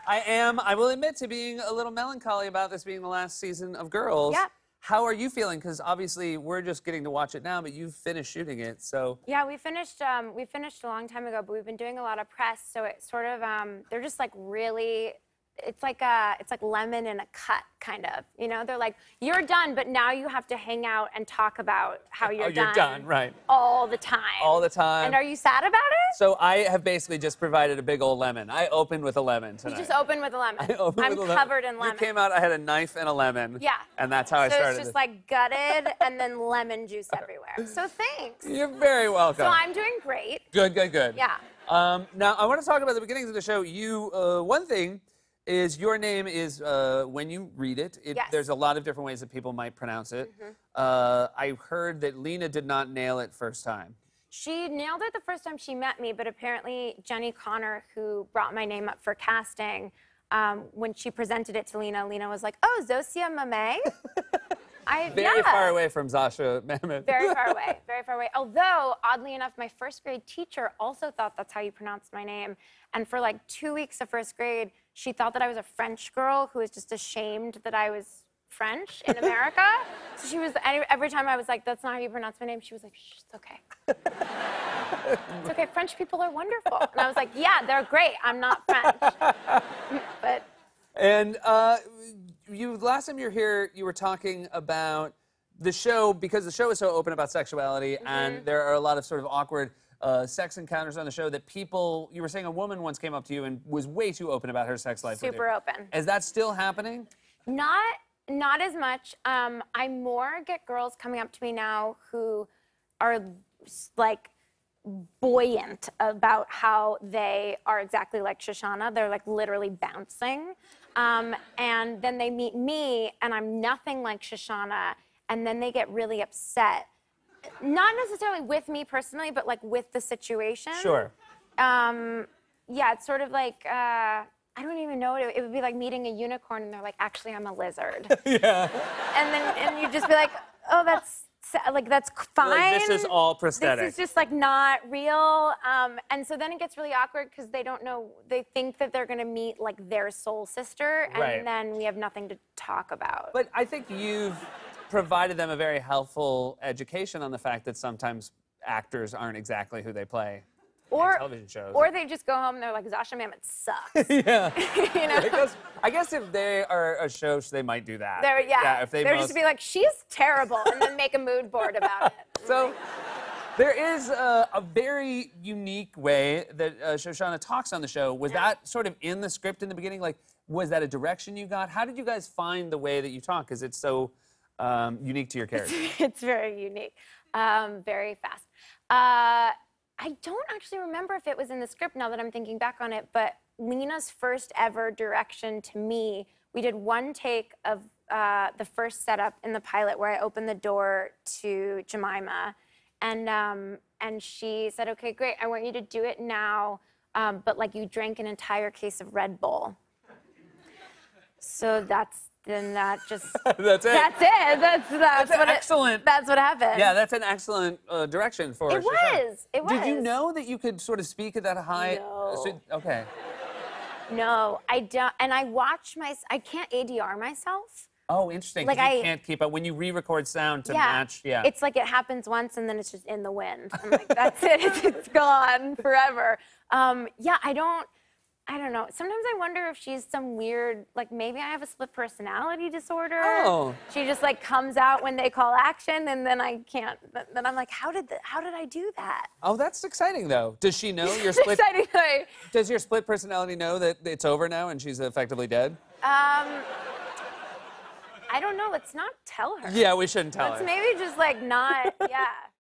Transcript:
I am, I will admit to being a little melancholy about this being the last season of Girls. Yeah. How are you feeling? Because obviously we're just getting to watch it now, but you've finished shooting it, so. Yeah, we finished a long time ago, but we've been doing a lot of press, so it's sort of they're just like really. It's like lemon in a cut, kind of. You know, they're like, you're done, but now you have to hang out and talk about how you're done. You're done, right. All the time. All the time. And are you sad about it? So I have basically just provided a big old lemon. I opened with a lemon tonight. You just opened with a lemon. I'm covered in lemon. You came out, I had a knife and a lemon. Yeah. And that's how I started. So it's just like gutted and then lemon juice everywhere. So thanks. You're very welcome. So I'm doing great. Good, good, good. Yeah. Now, I want to talk about the beginnings of the show. One thing is your name is, when you read it, Yes. there's a lot of different ways that people might pronounce it. I heard that Lena did not nail it first time. She nailed it the first time she met me, but apparently Jenny Connor, who brought my name up for casting, when she presented it to Lena, Lena was like, oh, Zosia Mamay? Very far away from Zasha Mehmet. Very far away, very far away. Although, oddly enough, my first grade teacher also thought that's how you pronounced my name. And for like 2 weeks of first grade, she thought that I was a French girl who was just ashamed that I was French in America. So she was, every time I was like, that's not how you pronounce my name, she was like, shh, it's okay. It's okay, French people are wonderful. And I was like, yeah, they're great, I'm not French. But. And last time you were here, you were talking about the show, because the show is so open about sexuality, and there are a lot of sort of awkward sex encounters on the show that you were saying a woman once came up to you and was way too open about her sex life. Super open. Is that still happening? Not as much. I more get girls coming up to me now who are like buoyant about how they are exactly like Shoshana. They're like literally bouncing. And then they meet me and I'm nothing like Shoshana, and then they get really upset. Not necessarily with me personally, but like with the situation. Sure. Yeah, it's sort of like, I don't even know. It would be like meeting a unicorn and they're like, actually, I'm a lizard. Yeah. And you'd just be like, oh, that's fine. Like, this is all prosthetic. This is just like not real. And so then it gets really awkward because they don't know, they think that they're gonna meet like their soul sister, and then we have nothing to talk about. But I think you've provided them a very helpful education on the fact that sometimes actors aren't exactly who they play in television shows. Or they just go home and they're like, Zasha Mehmet sucks. Yeah. You know? I guess if they are a show, they might do that. Yeah, if they they're just be like, she's terrible, and then make a mood board about it. So there is a very unique way that Shoshana talks on the show. Was that sort of in the script in the beginning? Like, was that a direction you got? How did you guys find the way that you talk? Because it's so unique to your character. It's very unique, very fast. I don't actually remember if it was in the script now that I'm thinking back on it, but Lena's first ever direction to me, we did one take of the first setup in the pilot where I opened the door to Jemima, and she said, okay, great, I want you to do it now, but like you drank an entire case of Red Bull. So that's that just... That's it. That's it. That's what excellent. That's what happened. Yeah, that's an excellent direction for it was. It was. Did you know that you could sort of speak at that high? No. Okay. No, I don't. And I watch I can't ADR myself. Oh, interesting. Like you can't keep up when you re-record sound to match. Yeah. It's like it happens once and then it's just in the wind. I'm like, that's it. It's gone forever. Yeah, I don't know. Sometimes I wonder if she's some weird, like maybe I have a split personality disorder. Oh. She just like comes out when they call action, and then I can't. Then I'm like, how did I do that? Oh, that's exciting though. Does she know your split? Exciting. Does your split personality know that it's over now and she's effectively dead? I don't know. Let's not tell her. Yeah, we shouldn't tell her. Let's maybe just like not. Yeah.